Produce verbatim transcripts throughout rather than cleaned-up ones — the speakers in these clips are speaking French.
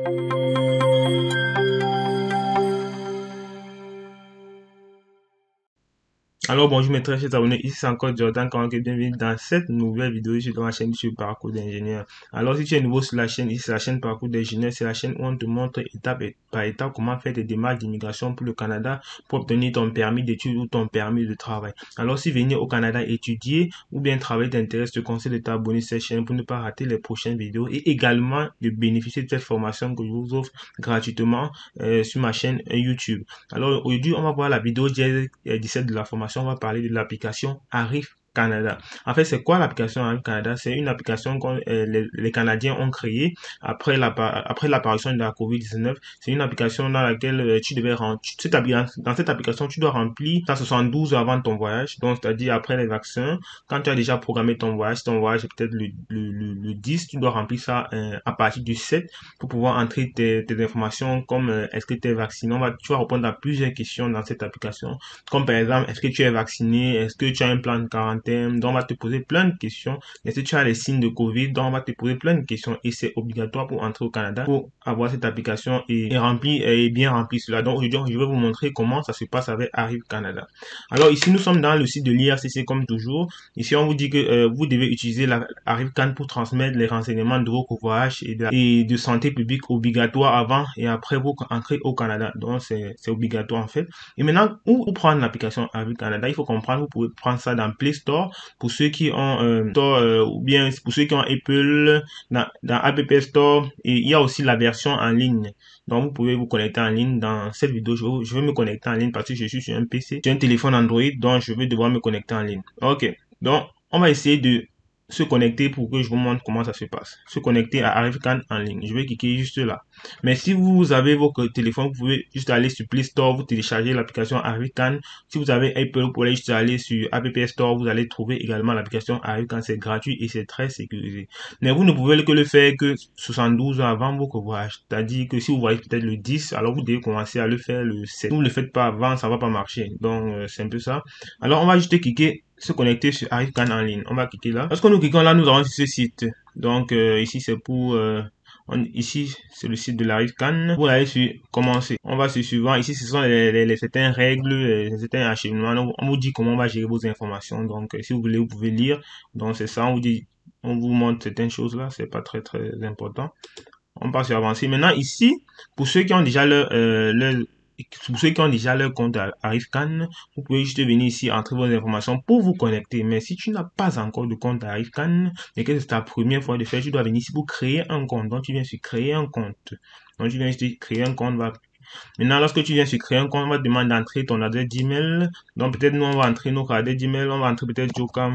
Alors bonjour mes très chers abonnés, ici c'est encore Jordan Kanouké, bienvenue dans cette nouvelle vidéo sur ma chaîne sur Parcours d'ingénieur. Alors si tu es nouveau sur la chaîne, ici c'est la chaîne Parcours d'ingénieur, c'est la chaîne où on te montre étape par étape comment faire des démarches d'immigration pour le Canada pour obtenir ton permis d'études ou ton permis de travail. Alors si venir au Canada étudier ou bien travailler t'intéresse, je te conseille de t'abonner à cette chaîne pour ne pas rater les prochaines vidéos et également de bénéficier de cette formation que je vous offre gratuitement euh, sur ma chaîne euh, YouTube. Alors aujourd'hui on va voir la vidéo dix-sept de la formation. On va parler de l'application Arrive Canada. En fait, c'est quoi l'application Arrive Canada? C'est une application que euh, les, les Canadiens ont créée après la après l'apparition de la COVID dix-neuf. C'est une application dans laquelle euh, tu devais remplir dans cette application, tu dois remplir cent soixante-douze avant ton voyage. Donc, c'est-à-dire après les vaccins, quand tu as déjà programmé ton voyage, ton voyage est peut-être le, le, le, le dix, tu dois remplir ça euh, à partir du sept pour pouvoir entrer tes, tes informations comme euh, est-ce que tu es vacciné. On va, tu vas répondre à plusieurs questions dans cette application, comme par exemple, est-ce que tu es vacciné, est-ce que tu as un plan de quarantaine. Donc on va te poser plein de questions. Est-ce que tu as les signes de Covid? Donc on va te poser plein de questions et c'est obligatoire pour entrer au Canada pour avoir cette application et, et remplir et bien remplir cela. Donc aujourd'hui je vais vous montrer comment ça se passe avec Arrive Canada. Alors ici nous sommes dans le site de l'I R C C comme toujours. Ici on vous dit que euh, vous devez utiliser la Arrive Can pour transmettre les renseignements de vos voyages et de, et de santé publique obligatoires avant et après vous entrez au Canada. Donc c'est obligatoire en fait. Et maintenant où, où prendre l'application Arrive Canada? Il faut comprendre, vous pouvez prendre ça dans Play Store pour ceux qui ont euh, Store, euh, ou bien pour ceux qui ont Apple dans, dans App Store, et il y a aussi la version en ligne. Donc vous pouvez vous connecter en ligne. Dans cette vidéo je vais, je vais me connecter en ligne parce que je suis sur un P C, sur un téléphone Android, donc je vais devoir me connecter en ligne. Ok, donc on va essayer de se connecter pour que je vous montre comment ça se passe. Se connecter à Arrive Can en ligne. Je vais cliquer juste là. Mais si vous avez votre téléphone, vous pouvez juste aller sur Play Store, vous téléchargez l'application Arrive Can. Si vous avez Apple, vous pouvez juste aller sur App Store, vous allez trouver également l'application Arrive Can. C'est gratuit et c'est très sécurisé. Mais vous ne pouvez que le faire que soixante-douze heures avant votre voyage. C'est-à-dire que si vous voyez peut-être le dix, alors vous devez commencer à le faire le sept. Si vous ne le faites pas avant, ça va pas marcher. Donc euh, c'est un peu ça. Alors on va juste cliquer se connecter sur Arrive Can en ligne. On va cliquer là. Lorsque nous cliquons là, nous avons ce site. Donc euh, ici c'est pour euh, on, ici c'est le site de l'Arrive Can. Vous allez sur commencer. On va sur suivant. Ici ce sont les, les, les certaines règles, les, certains acheminements. Donc, on vous dit comment on va gérer vos informations. Donc euh, si vous voulez, vous pouvez lire. Donc c'est ça. On vous dit, on vous montre certaines choses là. C'est pas très très important. On passe sur avancer. Maintenant ici, pour ceux qui ont déjà leur, euh, leur pour ceux qui ont déjà leur compte à Arrive Can, vous pouvez juste venir ici, entrer vos informations pour vous connecter. Mais si tu n'as pas encore de compte à Arrive Can et que c'est ta première fois de faire, tu dois venir ici pour créer un compte. Donc tu viens sur créer un compte. Donc tu viens ici créer un compte. Va... Maintenant, lorsque tu viens sur créer un compte, on va te demander d'entrer ton adresse d'email. Donc peut-être nous on va entrer notre adresse d'email. On va entrer peut-être Jocam.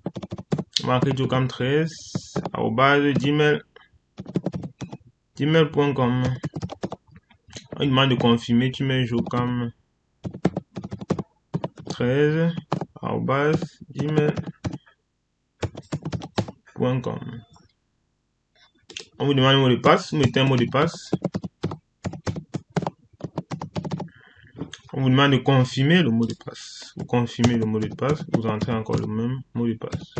On va entrer Jocam treize arobase gmail gmail point com. On demande de confirmer, tu mets Jocam treize arobase gmail point com. On vous demande un mot de passe, vous mettez un mot de passe. On vous demande de confirmer le mot de passe. Vous confirmez le mot de passe, vous entrez encore le même mot de passe.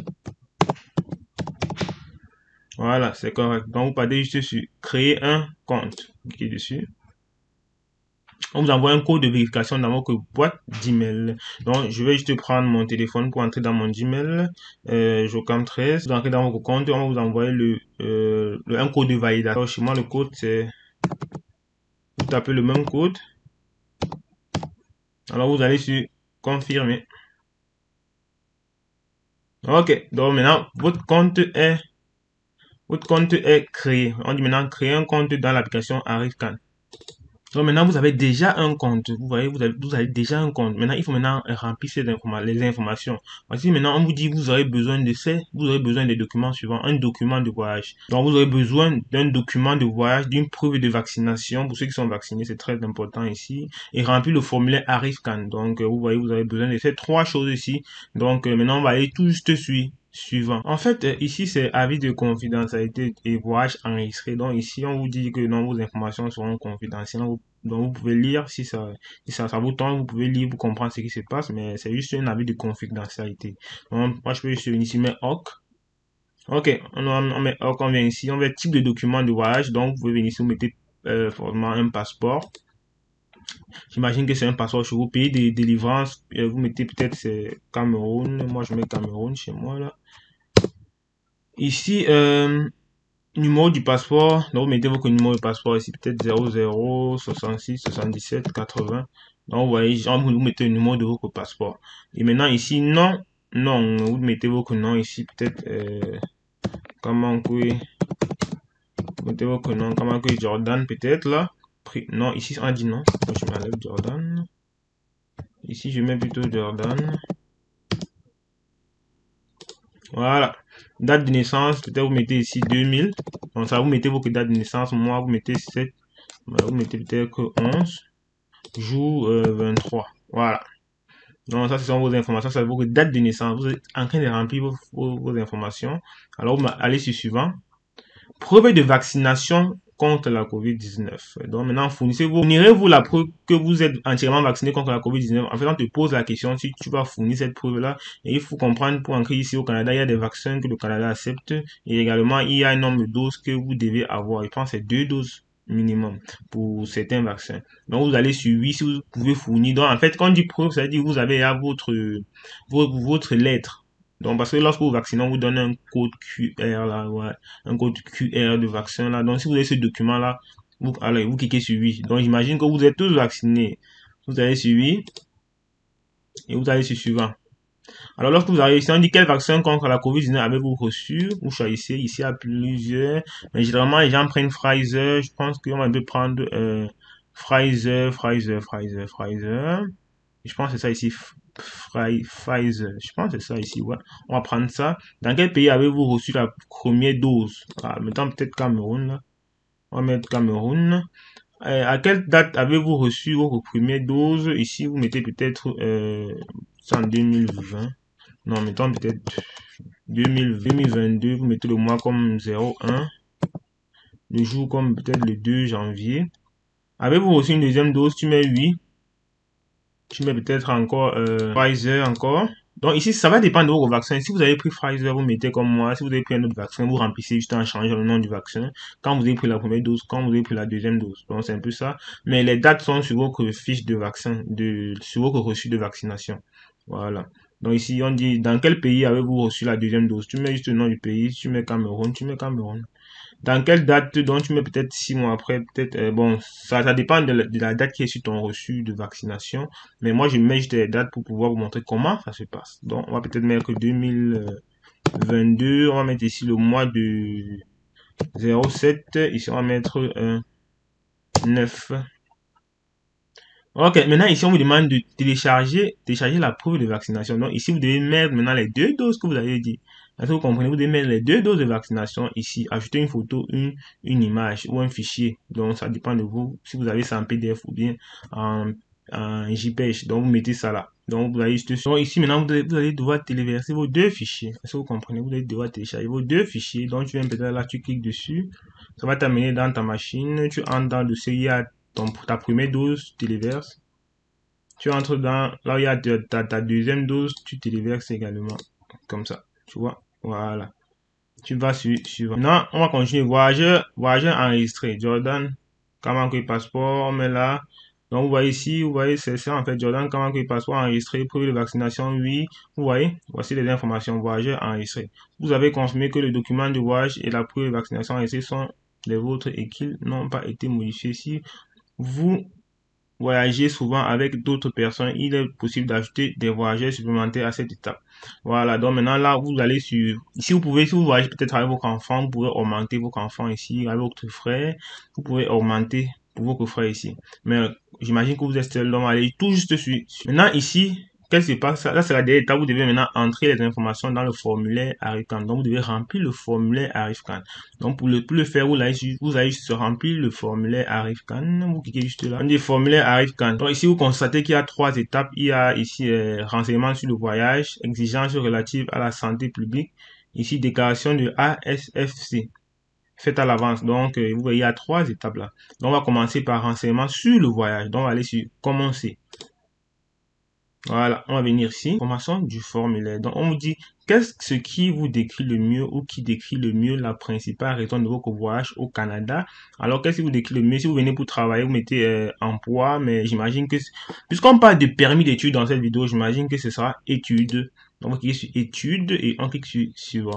Voilà, c'est correct. Donc vous partez juste sur créer un compte. Cliquez dessus. On vous envoie un code de vérification dans votre boîte d'email. Donc, je vais juste prendre mon téléphone pour entrer dans mon Gmail. Euh, Jocam treize. Vous entrez dans votre compte. On va vous envoyer le, euh, le un code de validation. Alors, chez moi, le code, c'est... Vous tapez le même code. Alors, vous allez sur confirmer. Ok. Donc, maintenant, votre compte est... Votre compte est créé. On dit maintenant créer un compte dans l'application Arrive Can. Donc maintenant, vous avez déjà un compte. Vous voyez, vous avez, vous avez déjà un compte. Maintenant, il faut maintenant remplir ces informa les informations. Voici maintenant, on vous dit, vous aurez besoin de ces, vous aurez besoin des documents suivants. Un document de voyage. Donc, vous aurez besoin d'un document de voyage, d'une preuve de vaccination. Pour ceux qui sont vaccinés, c'est très important ici. Et remplir le formulaire Arrive Can. Donc, vous voyez, vous avez besoin de ces trois choses ici. Donc, maintenant, on va aller tout juste suivre. Suivant. En fait, ici, c'est avis de confidentialité et voyage enregistré. Donc, ici, on vous dit que non, vos informations seront confidentielles. Donc, vous pouvez lire si ça, si ça, ça vous tente, vous pouvez lire pour comprendre ce qui se passe, mais c'est juste un avis de confidentialité. Donc, moi, je peux juste venir ici, mais O C. Ok, on, on met O C, on vient ici, on met type de document de voyage. Donc, vous pouvez venir ici, vous mettez euh, forcément un passeport. J'imagine que c'est un passeport chez vous. Pays de délivrance, euh, vous mettez peut-être c'est Cameroun. Moi, je mets Cameroun chez moi là. Ici, euh, numéro du passeport. Donc, vous mettez votre numéro de passeport ici, peut-être zéro zéro soixante-six soixante-dix-sept quatre-vingts. Donc, vous voyez, genre, vous mettez le numéro de votre passeport. Et maintenant, ici, non, non, vous mettez votre nom ici, peut-être, euh, comment que, vous mettez votre nom, comment que Jordan, peut-être là. Non, ici, on dit non. Donc, je m'enlève Jordan. Ici, je mets plutôt Jordan. Voilà. Date de naissance, peut-être vous mettez ici deux mille. Donc ça, vous mettez votre date de naissance. Moi, vous mettez sept. Vous mettez peut-être onze. Jour euh, vingt-trois. Voilà. Donc ça, ce sont vos informations. Ça, c'est votre date de naissance. Vous êtes en train de remplir vos, vos, vos informations. Alors, vous allez sur suivant. Preuve de vaccination contre la covid dix-neuf. Donc maintenant, fournissez-vous, fournirez-vous la preuve que vous êtes entièrement vacciné contre la covid dix-neuf. En fait, on te pose la question si tu vas fournir cette preuve-là. Et il faut comprendre, pour entrer ici au Canada, il y a des vaccins que le Canada accepte. Et également, il y a un nombre de doses que vous devez avoir. Je pense que c'est deux doses minimum pour certains vaccins. Donc, vous allez sur oui si vous pouvez fournir. Donc, en fait, quand on dit preuve, ça veut dire que vous avez là votre, votre, votre lettre. Donc, parce que lorsque vous vaccinez, on vous donne un code Q R là, ouais, un code Q R de vaccin là. Donc, si vous avez ce document là, vous, allez, vous cliquez sur oui. Donc, j'imagine que vous êtes tous vaccinés. Vous allez sur oui et vous allez sur suivant. Alors, lorsque vous arrivez ici, on dit quel vaccin contre la covid dix-neuf avez-vous reçu? Vous choisissez ici à plusieurs. Mais généralement, les gens prennent Pfizer. Je pense qu'on va un peu prendre euh, Pfizer, Pfizer, Pfizer, Pfizer. Je pense que c'est ça ici. Pfizer. Je pense que c'est ça ici, ouais. On va prendre ça. Dans quel pays avez-vous reçu la première dose? Ah, mettons peut-être Cameroun, là. On va mettre Cameroun. Euh, à quelle date avez-vous reçu votre première dose? Ici, vous mettez peut-être euh, en deux mille vingt. Non, mettons peut-être deux mille vingt-deux. Vous mettez le mois comme zéro un. Le jour comme peut-être le deux janvier. Avez-vous reçu une deuxième dose? Tu mets oui. Tu mets peut-être encore euh, Pfizer encore. Donc ici, ça va dépendre de vos vaccins. Si vous avez pris Pfizer, vous mettez comme moi. Si vous avez pris un autre vaccin, vous remplissez juste en changeant le nom du vaccin. Quand vous avez pris la première dose, quand vous avez pris la deuxième dose. Donc c'est un peu ça. Mais les dates sont sur votre fiche de vaccin, de, sur votre reçu de vaccination. Voilà. Donc ici, on dit dans quel pays avez-vous reçu la deuxième dose? Tu mets juste le nom du pays. Tu mets Cameroun, tu mets Cameroun. Dans quelle date, donc tu mets peut-être six mois après, peut-être, euh, bon, ça, ça dépend de la, de la date qui est sur ton reçu de vaccination. Mais moi, je mets juste des dates pour pouvoir vous montrer comment ça se passe. Donc, on va peut-être mettre deux mille vingt-deux. On va mettre ici le mois de zéro sept. Ici, on va mettre euh, neuf. Ok, maintenant ici on vous demande de télécharger, télécharger la preuve de vaccination. Donc ici vous devez mettre maintenant les deux doses que vous avez dit. Est-ce que vous comprenez? Vous devez mettre les deux doses de vaccination ici, ajouter une photo, une, une image ou un fichier. Donc ça dépend de vous, si vous avez ça en P D F ou bien en, en J P G. Donc vous mettez ça là. Donc vous allez juste sur ici maintenant vous allez, vous allez devoir téléverser vos deux fichiers. Est-ce que vous comprenez? Vous allez devoir télécharger vos deux fichiers. Donc tu viens peut-être là, tu cliques dessus. Ça va t'amener dans ta machine. Tu entres dans le dossier, il y a ton, ta première dose, tu téléverses. Tu entres dans, là où il y a ta, ta deuxième dose, tu téléverses également. Comme ça, tu vois. Voilà. Tu vas sur, suivant. Maintenant, on va continuer. Voyageur, voyageur enregistré. Jordan, comment que passeport, on met là. Donc, vous voyez ici, vous voyez, c'est ça en fait. Jordan, comment que passeport enregistré, preuve de vaccination, oui. Vous voyez, voici les informations. Voyageur enregistré. Vous avez confirmé que le document de voyage et la preuve de vaccination enregistrée sont les vôtres et qu'ils n'ont pas été modifiés. Si vous voyager souvent avec d'autres personnes, il est possible d'ajouter des voyageurs supplémentaires à cette étape. Voilà, donc maintenant là, vous allez sur... Ici, vous pouvez, si vous voyagez peut-être avec votre enfant, vous pouvez augmenter votre enfant ici, avec votre frère, vous pouvez augmenter pour votre frère ici. Mais j'imagine que vous êtes seul, donc allez tout juste sur... Maintenant ici, qu'est-ce qui se passe? Là, c'est la dernière étape, vous devez maintenant entrer les informations dans le formulaire ArriveCan. Donc, vous devez remplir le formulaire ArriveCan. Donc, pour le, pour le faire, vous allez, vous allez juste remplir le formulaire ArriveCan. Vous cliquez juste là. On dit formulaire ArriveCan. Donc, ici, vous constatez qu'il y a trois étapes. Il y a ici, euh, renseignements sur le voyage, exigences relatives à la santé publique. Ici, déclaration de A S F C. Faites à l'avance. Donc, euh, vous voyez, il y a trois étapes là. Donc, on va commencer par renseignements sur le voyage. Donc, on va aller sur commencer. Voilà, on va venir ici, formation du formulaire. Donc, on vous dit, qu'est-ce ce qui vous décrit le mieux ou qui décrit le mieux la principale raison de votre voyage au Canada? Alors, qu'est-ce qui vous décrit le mieux? Si vous venez pour travailler, vous mettez euh, emploi, mais j'imagine que, puisqu'on parle de permis d'études dans cette vidéo, j'imagine que ce sera études. Donc, on clique sur études et on clique sur suivant.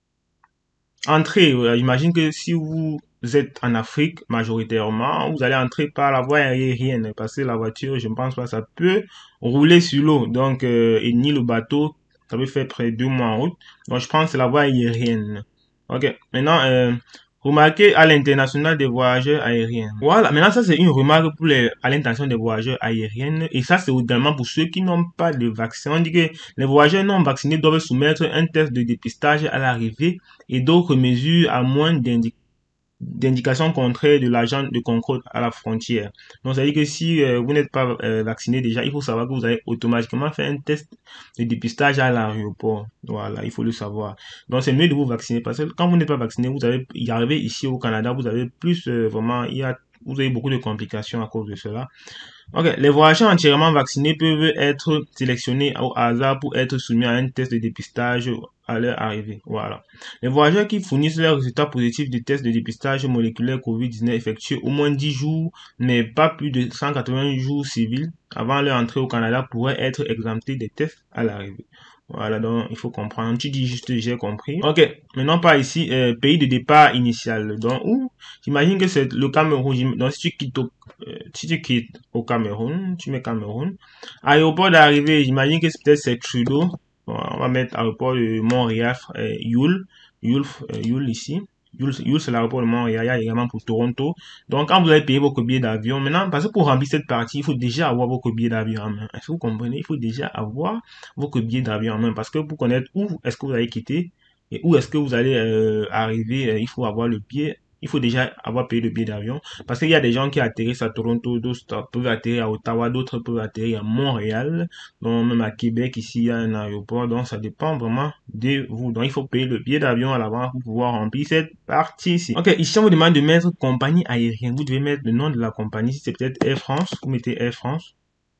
Entrée, euh, j'imagine que si vous êtes en Afrique majoritairement, vous allez entrer par la voie aérienne parce que la voiture, je ne pense pas, ça peut rouler sur l'eau. Donc, euh, et ni le bateau, ça peut faire près de deux mois en route. Donc, je pense que c'est la voie aérienne. Ok, maintenant, euh, remarquez à l'international des voyageurs aériens. Voilà, maintenant ça c'est une remarque pour les, à l'intention des voyageurs aériens et ça c'est également pour ceux qui n'ont pas de vaccin. On dit que les voyageurs non vaccinés doivent soumettre un test de dépistage à l'arrivée et d'autres mesures à moins d'indications d'indication contraire de l'agent de contrôle à la frontière. Donc, ça veut dire que si euh, vous n'êtes pas euh, vacciné déjà, il faut savoir que vous allez automatiquement faire un test de dépistage à l'aéroport. Voilà, il faut le savoir. Donc, c'est mieux de vous vacciner parce que quand vous n'êtes pas vacciné, vous allez y arriver ici au Canada, vous avez plus euh, vraiment, il y a, vous avez beaucoup de complications à cause de cela. Ok, les voyageurs entièrement vaccinés peuvent être sélectionnés au hasard pour être soumis à un test de dépistage à leur arrivée. Voilà. Les voyageurs qui fournissent leurs résultats positifs du test de dépistage moléculaire COVID dix-neuf effectué au moins dix jours, mais pas plus de cent quatre-vingts jours civils avant leur entrée au Canada pourraient être exemptés des tests à l'arrivée. Voilà, donc il faut comprendre. Tu dis juste j'ai compris. Ok, maintenant par ici, euh, pays de départ initial. Donc, où j'imagine que c'est le Cameroun. Donc, si tu quittes au, euh, si tu quittes au Cameroun, tu mets Cameroun. Aéroport d'arrivée, j'imagine que c'est peut-être c'est Trudeau. Bon, on va mettre aéroport de Montréal, euh, Yule, Yule, euh, Yule ici. Yule, c'est l'aéroport de Montréal, il y a également pour Toronto. Donc, quand vous allez payer votre billet d'avion, maintenant, parce que pour remplir cette partie, il faut déjà avoir votre billet d'avion en main. Est-ce que vous comprenez? Il faut déjà avoir votre billet d'avion en main parce que pour connaître où est-ce que vous allez quitter et où est-ce que vous allez euh, arriver, euh, il faut avoir le billet. Il faut déjà avoir payé le billet d'avion parce qu'il y a des gens qui atterrissent à Toronto, d'autres peuvent atterrir à Ottawa, d'autres peuvent atterrir à Montréal, donc même à Québec, ici il y a un aéroport, donc ça dépend vraiment de vous. Donc il faut payer le billet d'avion à l'avance pour pouvoir remplir cette partie-ci. Ok, ici on vous demande de mettre compagnie aérienne. Vous devez mettre le nom de la compagnie, si c'est peut-être Air France, vous mettez Air France.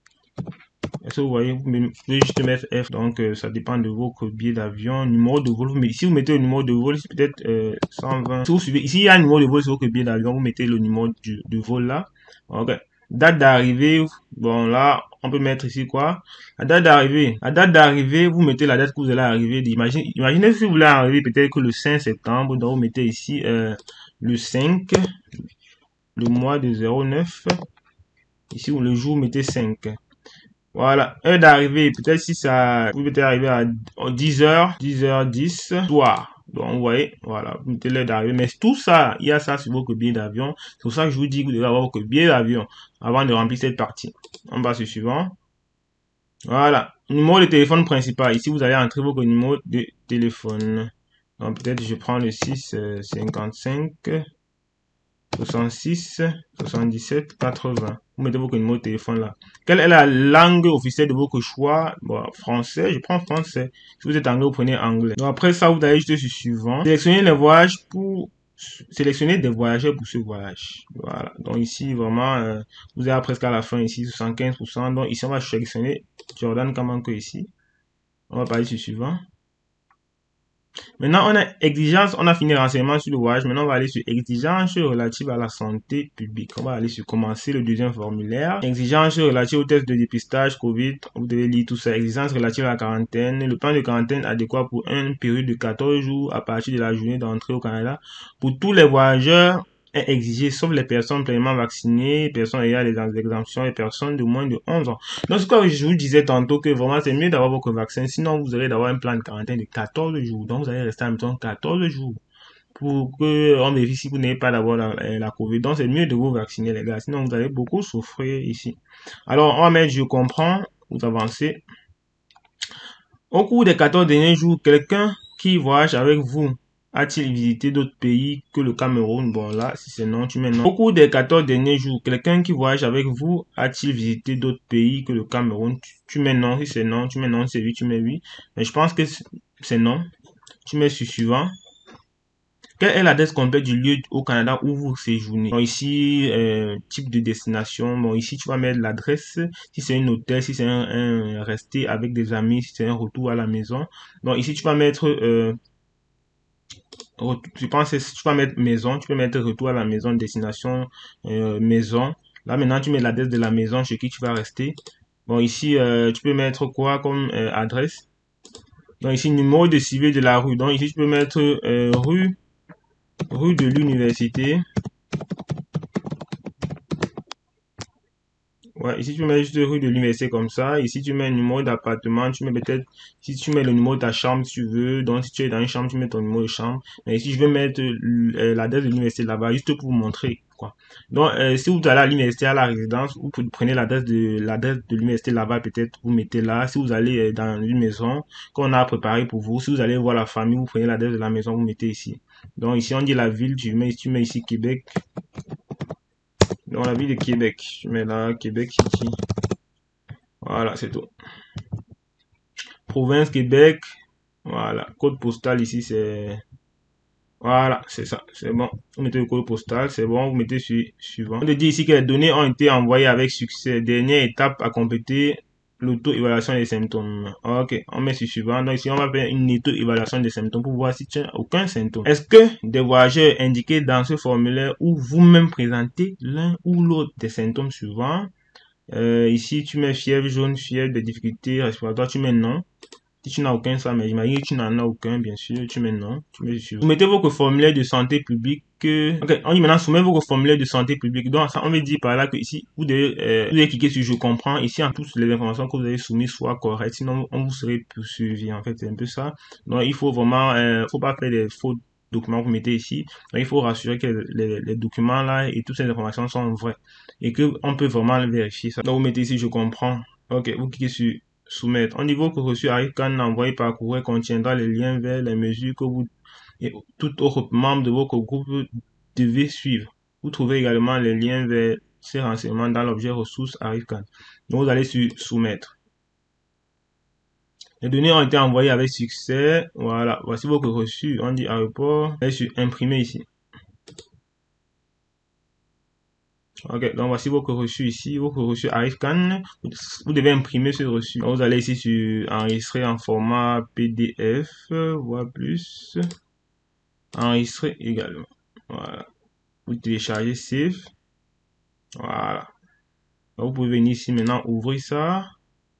Est-ce que vous voyez, vous pouvez juste mettre F, donc euh, ça dépend de votre billet d'avion, numéro de vol. Mais si vous mettez le numéro de vol, c'est peut-être euh, cent vingt. Si vous suivez, ici il y a un numéro de vol sur votre billet d'avion, vous mettez le numéro du, de vol là. Ok. Date d'arrivée, bon là, on peut mettre ici quoi? La date d'arrivée. La date d'arrivée, vous mettez la date que vous allez arriver. Imaginez, imaginez si vous voulez arriver peut-être que le cinq septembre, donc vous mettez ici euh, le cinq, le mois de zéro neuf. Ici, le jour, vous mettez cinq. Voilà, heure d'arrivée, peut-être si ça, vous peut-être arriver à dix heures, dix heures dix, soir. Donc, vous voyez, voilà, vous mettez l'heure d'arrivée. Mais tout ça, il y a ça sur votre billet d'avion. C'est pour ça que je vous dis que vous devez avoir votre billet d'avion avant de remplir cette partie. On passe au suivant. Voilà, numéro de téléphone principal. Ici, vous allez entrer votre numéro de téléphone. Donc, peut-être je prends le six cinquante-cinq soixante-six soixante-dix-sept quatre-vingts. Vous mettez votre numéro de téléphone là. Quelle est la langue officielle de votre choix? Bon, français, je prends français. Si vous êtes anglais, vous prenez anglais. Donc après ça, vous allez juste sur suivant. Sélectionnez les voyages pour sélectionner des voyageurs pour ce voyage. Voilà. Donc ici, vraiment, euh, vous êtes presque à la fin ici, soixante-quinze pour cent. Donc ici, on va sélectionner Jordan Kamanko ici. On va passer sur suivant. Maintenant, on a exigence, on a fini le renseignement sur le voyage. Maintenant, on va aller sur exigence relative à la santé publique. On va aller sur commencer le deuxième formulaire. Exigence relative au test de dépistage COVID. Vous devez lire tout ça. Exigence relative à la quarantaine. Le plan de quarantaine adéquat pour une période de quatorze jours à partir de la journée d'entrée au Canada. Pour tous les voyageurs, est exigé, sauf les personnes pleinement vaccinées, personnes ayant des exemptions et personnes de moins de onze ans. Donc, c'est quoi je vous disais tantôt que vraiment, c'est mieux d'avoir votre vaccin. Sinon, vous aurez d'avoir un plan de quarantaine de quatorze jours. Donc, vous allez rester à la maison quatorze jours pour que on vérifie si vous n'avez pas d'avoir la, la COVID. Donc, c'est mieux de vous vacciner, les gars. Sinon, vous allez beaucoup souffrir ici. Alors, on va mettre je comprends. Vous avancez. Au cours des quatorze derniers jours, quelqu'un qui voyage avec vous a-t-il visité d'autres pays que le Cameroun? Bon, là, si c'est non, tu mets non. Au cours des quatorze derniers jours, quelqu'un qui voyage avec vous a-t-il visité d'autres pays que le Cameroun? Tu, tu mets non, si c'est non, tu mets non, si c'est oui, tu mets oui. Mais je pense que c'est non. Tu mets sur suivant. Quelle est l'adresse complète du lieu au Canada où vous séjournez? Donc ici, euh, type de destination. Bon, ici, tu vas mettre l'adresse. Si c'est un hôtel, si c'est un, un rester avec des amis, si c'est un retour à la maison. Donc ici, tu vas mettre, euh, je pense que tu vas mettre maison. Tu peux mettre retour à la maison, destination, euh, maison. Là, maintenant, tu mets l'adresse de la maison chez qui tu vas rester. Bon, ici, euh, tu peux mettre quoi comme euh, adresse? Donc ici, numéro de civil de la rue. Donc ici, tu peux mettre euh, rue, rue de l'université. Ouais, ici tu mets juste rue de l'université comme ça. Ici tu mets un numéro d'appartement. Tu mets peut-être, si tu mets le numéro de ta chambre si tu veux. Donc si tu es dans une chambre, tu mets ton numéro de chambre. Mais ici je vais mettre euh, l'adresse de l'université là-bas juste pour vous montrer quoi. Donc euh, si vous allez à l'université, à la résidence, vous prenez l'adresse de l'adresse de l'université là-bas, peut-être vous mettez là. Si vous allez euh, dans une maison qu'on a préparée pour vous, si vous allez voir la famille, vous prenez l'adresse de la maison, vous mettez ici. Donc ici on dit la ville, tu mets, tu mets ici Québec. Dans la ville de Québec, je mets là Québec City. Voilà, c'est tout. Province Québec. Voilà, code postal ici c'est. Voilà, c'est ça, c'est bon. Vous mettez le code postal, c'est bon. Vous mettez sur suivant. On te dit ici que les données ont été envoyées avec succès. Dernière étape à compléter, l'auto-évaluation des symptômes. Ok, on met sur suivant. Donc ici, on va faire une auto-évaluation des symptômes pour voir si tu n'as aucun symptôme. Est-ce que des voyageurs indiqués dans ce formulaire ou vous-même présentez l'un ou l'autre des symptômes suivants? Euh, ici, tu mets fièvre jaune, fièvre, des difficultés respiratoires, tu mets non. Si tu n'as aucun, ça, mais j'imagine que tu n'en as aucun, bien sûr, tu mets non. Tu mets sur. Vous mettez votre formulaire de santé publique. Ok, on dit maintenant soumettez votre formulaire de santé publique. Donc, ça, on veut dire par là que ici, vous devez, euh, vous devez cliquer sur je comprends. Ici, en toutes les informations que vous avez soumises soient correctes. Sinon, on vous serait poursuivi. En fait, c'est un peu ça. Donc, il faut vraiment, euh, faut pas faire des fautes documents que vous mettez ici. Donc, il faut rassurer que les, les documents là et toutes ces informations sont vraies et que on peut vraiment vérifier ça. Donc, vous mettez ici je comprends. Ok, vous cliquez sur soumettre. Au niveau que reçu arrive quand envoyé par courrier contiendra les liens vers les mesures que vous et tout autre membre de votre groupe devez suivre. Vous trouvez également les liens vers ces renseignements dans l'objet ressources ArriveCan. Donc vous allez sur soumettre. Les données ont été envoyées avec succès. Voilà, voici votre reçu. On dit aéroport. Et sur imprimer ici. Ok, donc voici votre reçu ici, votre reçu ArriveCan. Vous devez imprimer ce reçu. Donc, vous allez ici sur enregistrer en format P D F, voire plus. Enregistrer également. Voilà. Vous téléchargez Save. Voilà. Donc, vous pouvez venir ici maintenant ouvrir ça.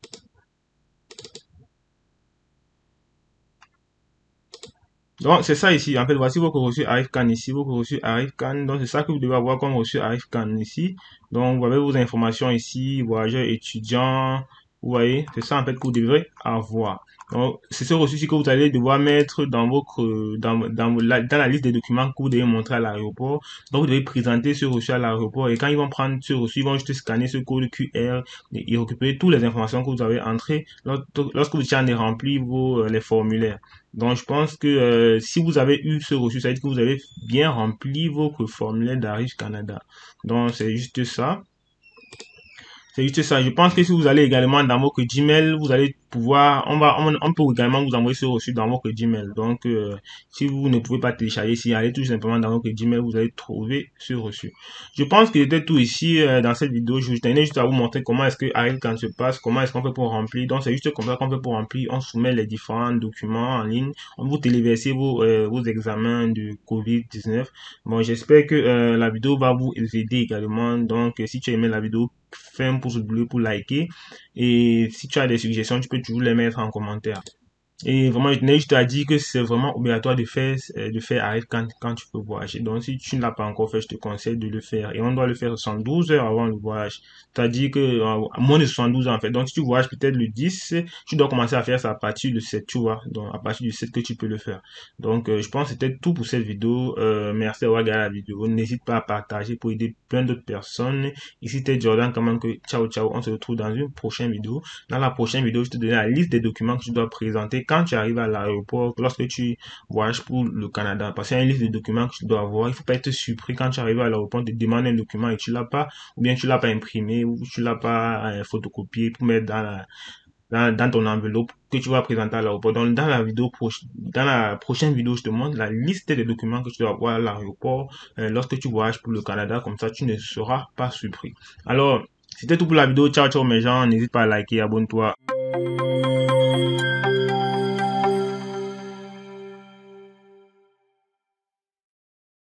Donc, c'est ça ici. En fait, voici votre reçu ArriveCan ici, votre reçu ArriveCan. Donc, c'est ça que vous devez avoir comme reçu ArriveCan ici. Donc, vous avez vos informations ici, voyageurs, étudiants. Vous voyez, c'est ça en fait que vous devrez avoir. Donc, c'est ce reçu-ci que vous allez devoir mettre dans votre, dans, dans, la, dans la liste des documents que vous devez montrer à l'aéroport. Donc, vous devez présenter ce reçu à l'aéroport et quand ils vont prendre ce reçu, ils vont juste scanner ce code Q R et récupérer toutes les informations que vous avez entrées lorsque vous avez rempli vos, les formulaires. Donc, je pense que euh, si vous avez eu ce reçu, ça veut dire que vous avez bien rempli votre formulaire d'Arrive Canada. Donc, c'est juste ça. C'est juste ça. Je pense que si vous allez également dans votre Gmail, vous allez pouvoir, on va, on, on peut également vous envoyer ce reçu dans votre Gmail. Donc, euh, si vous ne pouvez pas télécharger ici, allez tout simplement dans votre Gmail, vous allez trouver ce reçu. Je pense que c'était tout ici euh, dans cette vidéo. Je tenais juste à vous montrer comment est-ce que ArriveCan se passe, comment est-ce qu'on fait pour remplir. Donc, c'est juste comme ça qu'on fait pour remplir. On soumet les différents documents en ligne. On vous téléverser vos, euh, vos examens de covid dix-neuf. Bon, j'espère que euh, la vidéo va vous aider également. Donc, si tu as aimé la vidéo, fais un pouce bleu pour liker. Et si tu as des suggestions, tu peux toujours les mettre en commentaire. Et vraiment, je tenais juste à dire que c'est vraiment obligatoire de faire, de faire ArriveCan quand tu peux voyager. Donc, si tu ne l'as pas encore fait, je te conseille de le faire. Et on doit le faire soixante-douze heures avant le voyage. C'est-à-dire que, euh, moins de soixante-douze heures en fait. Donc, si tu voyages peut-être le dix, tu dois commencer à faire ça à partir du sept, tu vois. Donc, à partir du sept que tu peux le faire. Donc, euh, je pense que c'était tout pour cette vidéo. Euh, merci d'avoir regardé la vidéo. N'hésite pas à partager pour aider plein d'autres personnes. Ici, c'était Jordan, quand même que ciao, ciao. On se retrouve dans une prochaine vidéo. Dans la prochaine vidéo, je te donne la liste des documents que tu dois présenter quand tu arrives à l'aéroport, lorsque tu voyages pour le Canada. Parce qu'il y a une liste de documents que tu dois avoir. Il faut pas être surpris quand tu arrives à l'aéroport, te demander un document et tu l'as pas, ou bien tu l'as pas imprimé, ou tu l'as pas euh, photocopié pour mettre dans la, dans, dans ton enveloppe que tu vas présenter à l'aéroport. Donc, dans la vidéo proche, dans la prochaine vidéo, je te montre la liste des documents que tu dois avoir à l'aéroport euh, lorsque tu voyages pour le Canada. Comme ça, tu ne seras pas surpris. Alors, c'était tout pour la vidéo. Ciao, ciao mes gens. N'hésite pas à liker, abonne-toi.